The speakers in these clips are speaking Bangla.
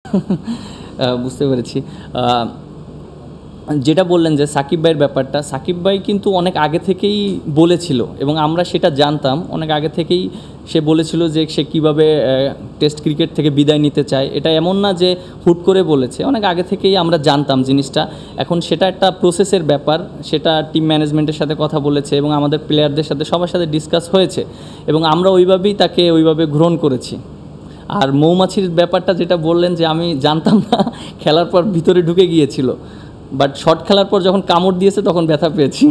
বুঝতে পেরেছি। যেটা বললেন যে সাকিব ভাইয়ের ব্যাপারটা, সাকিব ভাই কিন্তু অনেক আগে থেকেই বলেছিল এবং আমরা সেটা জানতাম। অনেক আগে থেকেই সে বলেছিল যে সে কীভাবে টেস্ট ক্রিকেট থেকে বিদায় নিতে চায়। এটা এমন না যে হুট করে বলেছে, অনেক আগে থেকেই আমরা জানতাম জিনিসটা। এখন সেটা একটা প্রসেসের ব্যাপার, সেটা টিম ম্যানেজমেন্টের সাথে কথা বলেছে এবং আমাদের প্লেয়ারদের সাথে সবার সাথে ডিসকাস হয়েছে এবং আমরা ওইভাবেই তাকে ওইভাবে গ্রহণ করেছি। আর মৌমাছির ব্যাপারটা যেটা বললেন যে আমি জানতাম না, খেলার পর ভিতরে ঢুকে গিয়েছিল, বাট শট খেলার পর যখন কামড় দিয়েছে তখন ব্যথা পেয়েছি।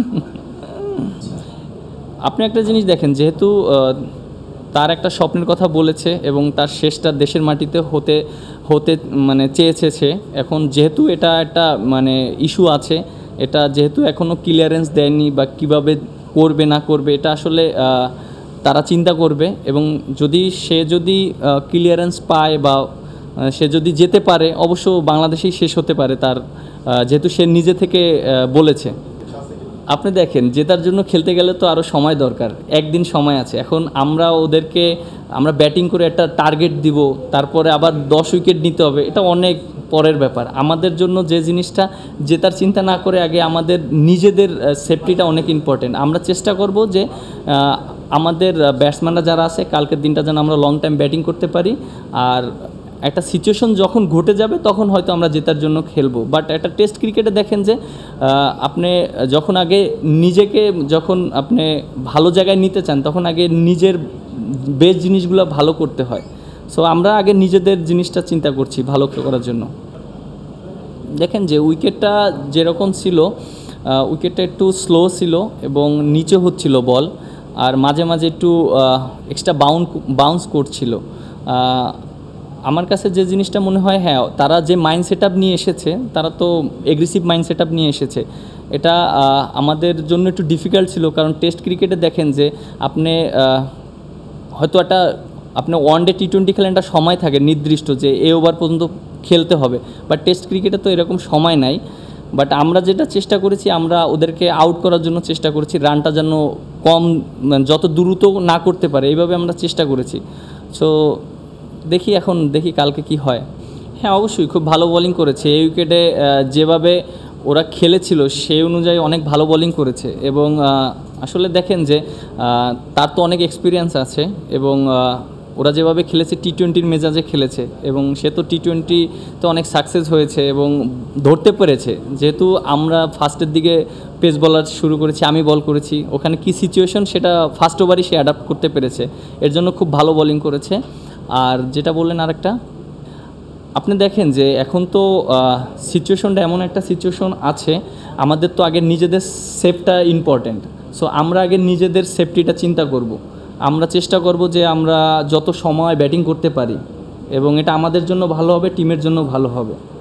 আপনি একটা জিনিস দেখেন, যেহেতু তার একটা স্বপ্নের কথা বলেছে এবং তার শেষটা দেশের মাটিতে হতে হতে মানে চেয়েছে সে, এখন যেহেতু এটা একটা মানে ইস্যু আছে, এটা যেহেতু এখনও ক্লিয়ারেন্স দেয়নি বা কীভাবে করবে না করবে এটা আসলে তারা চিন্তা করবে। এবং সে যদি ক্লিয়ারেন্স পায় বা সে যদি যেতে পারে, অবশ্য বাংলাদেশেই শেষ হতে পারে তার, যেহেতু সে নিজে থেকে বলেছে। আপনি দেখেন, জেতার জন্য খেলতে গেলে তো আরও সময় দরকার, একদিন সময় আছে। এখন আমরা ব্যাটিং করে একটা টার্গেট দিব, তারপরে আবার 10 উইকেট নিতে হবে, এটা অনেক পরের ব্যাপার। আমাদের জন্য যে জিনিসটা জেতার চিন্তা না করে আগে আমাদের নিজেদের সেফটিটা অনেক ইম্পর্টেন্ট। আমরা চেষ্টা করব যে আমাদের ব্যাটসম্যানরা যারা আছে কালকের দিনটা যেন আমরা লং টাইম ব্যাটিং করতে পারি, আর একটা সিচুয়েশন যখন ঘটে যাবে তখন হয়তো আমরা জেতার জন্য খেলবো। বাট একটা টেস্ট ক্রিকেটে দেখেন যে আপনি যখন নিজেকে আপনি ভালো জায়গায় নিতে চান তখন আগে নিজের বেস্ট জিনিসগুলো ভালো করতে হয়। সো আমরা আগে নিজেদের জিনিসটা চিন্তা করছি ভালো করার জন্য। দেখেন যে উইকেটটা যেরকম ছিল, উইকেটটা একটু স্লো ছিল এবং নিচে হচ্ছিল বল, আর মাঝে মাঝে একটু এক্সট্রা বাউন্স করছিল। আমার কাছে যে জিনিসটা মনে হয়, হ্যাঁ, তারা যে মাইন্ড সেট আপ নিয়ে এসেছে, তারা তো এগ্রেসিভ মাইন্ড সেট আপ নিয়ে এসেছে। এটা আমাদের জন্য একটু ডিফিকাল্ট ছিল, কারণ টেস্ট ক্রিকেটে দেখেন যে আপনি হয়তো আপনি ওয়ানডে টি20 খেলেন, একটা সময় থাকে নির্দিষ্ট যে এই ওভার পর্যন্ত খেলতে হবে, বাট টেস্ট ক্রিকেটে তো এরকম সময় নাই। বাট আমরা যেটা চেষ্টা করেছি, আমরা ওদেরকে আউট করার জন্য চেষ্টা করেছি, রানটা যেন যত দ্রুত না করতে পারে এইভাবে আমরা চেষ্টা করেছি। সো দেখি কালকে কি হয়। হ্যাঁ, অবশ্যই খুব ভালো বোলিং করেছে এই উইকেটে। যেভাবে ওরা খেলেছিল সেই অনুযায়ী অনেক ভালো বোলিং করেছে এবং আসলে দেখেন যে তার তো অনেক এক্সপিরিয়েন্স আছে এবং ওরা যেভাবে খেলেছে টি20 মেজাজে খেলেছে এবং সে তো টি20-তে অনেক সাকসেস হয়েছে এবং ধরতে পেরেছে। যেহেতু আমরা ফার্স্টের দিকে পেস বলার শুরু করেছি, আমি বল করেছি, ওখানে কি সিচুয়েশন সেটা ফার্স্ট ওভারই সে অ্যাডাপ্ট করতে পেরেছে, এর জন্য খুব ভালো বোলিং করেছে। আর যেটা বললেন আরেকটা, আপনি দেখেন যে এখন তো সিচুয়েশনটা এমন একটা সিচুয়েশন আছে, আমাদের তো আগে নিজেদের সেফটা ইম্পর্ট্যান্ট। সো আমরা আগে নিজেদের সেফটিটা চিন্তা করব। আমরা চেষ্টা করব যে আমরা যত সময় ব্যাটিং করতে পারি এবং এটা আমাদের জন্য ভালো হবে, টিমের জন্য ভালো হবে।